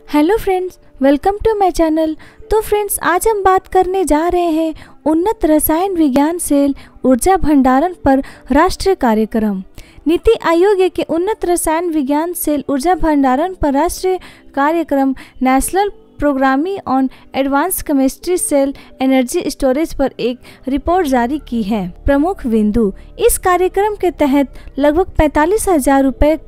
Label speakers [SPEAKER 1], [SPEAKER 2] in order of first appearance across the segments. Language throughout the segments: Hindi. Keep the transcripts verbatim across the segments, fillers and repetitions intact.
[SPEAKER 1] Hello friends, welcome to my channel. तो फ्रेंड्स, आज हम बात करने जा रहे हैं उन्नत रसायन विज्ञान सेल ऊर्जा भंडारण पर राष्ट्रीय कार्यक्रम। नीति आयोग के उन्नत रसायन विज्ञान सेल ऊर्जा भंडारण पर राष्ट्रीय कार्यक्रम national programming on advance chemistry cell energy storage पर एक रिपोर्ट जारी की है। प्रमुख बिंदु, इस कार्यक्रम के तहत लगभग पैंतालीस हजार रुपये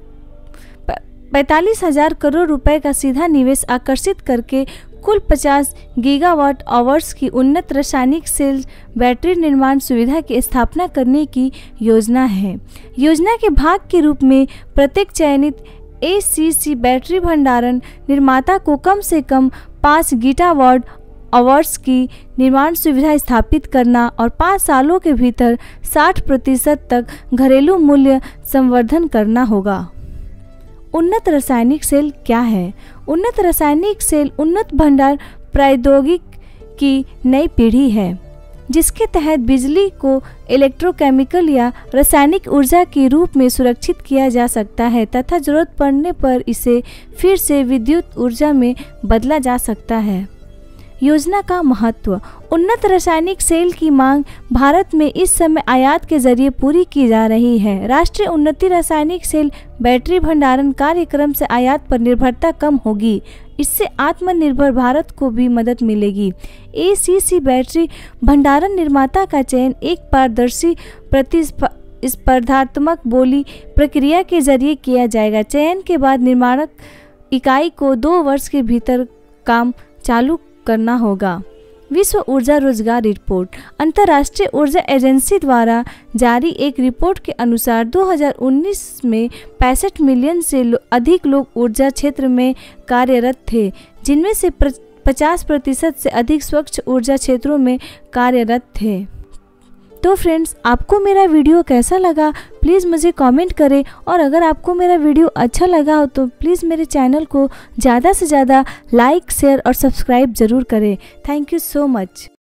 [SPEAKER 1] पैंतालीस हजार करोड़ रुपए का सीधा निवेश आकर्षित करके कुल पचास गीगावाट आवर्स की उन्नत रासायनिक सेल बैटरी निर्माण सुविधा की स्थापना करने की योजना है। योजना के भाग के रूप में प्रत्येक चयनित ए सी सी बैटरी भंडारण निर्माता को कम से कम पाँच गीगावाट आवर्स की निर्माण सुविधा स्थापित करना और पाँच सालों के भीतर साठ प्रतिशत तक घरेलू मूल्य संवर्धन करना होगा। उन्नत रासायनिक सेल क्या है? उन्नत रासायनिक सेल उन्नत भंडार प्रौद्योगिकी की नई पीढ़ी है, जिसके तहत बिजली को इलेक्ट्रोकेमिकल या रासायनिक ऊर्जा के रूप में सुरक्षित किया जा सकता है तथा जरूरत पड़ने पर इसे फिर से विद्युत ऊर्जा में बदला जा सकता है। योजना का महत्व, उन्नत रासायनिक सेल की मांग भारत में इस समय आयात के जरिए पूरी की जा रही है। राष्ट्रीय उन्नति रासायनिक सेल बैटरी भंडारण कार्यक्रम से आयात पर निर्भरता कम होगी। इससे आत्मनिर्भर भारत को भी मदद मिलेगी। ए सी सी बैटरी भंडारण निर्माता का चयन एक पारदर्शी प्रतिस्पर्धात्मक बोली प्रक्रिया के जरिए किया जाएगा। चयन के बाद निर्माणक इकाई को दो वर्ष के भीतर काम चालू करना होगा। विश्व ऊर्जा रोजगार रिपोर्ट, अंतर्राष्ट्रीय ऊर्जा एजेंसी द्वारा जारी एक रिपोर्ट के अनुसार दो हज़ार उन्नीस में पैंसठ मिलियन से अधिक लोग ऊर्जा क्षेत्र में कार्यरत थे, जिनमें से पचास प्रतिशत से अधिक स्वच्छ ऊर्जा क्षेत्रों में कार्यरत थे। तो फ्रेंड्स, आपको मेरा वीडियो कैसा लगा प्लीज़ मुझे कमेंट करें, और अगर आपको मेरा वीडियो अच्छा लगा हो तो प्लीज़ मेरे चैनल को ज़्यादा से ज़्यादा लाइक, शेयर और सब्सक्राइब ज़रूर करें। Thank you so much.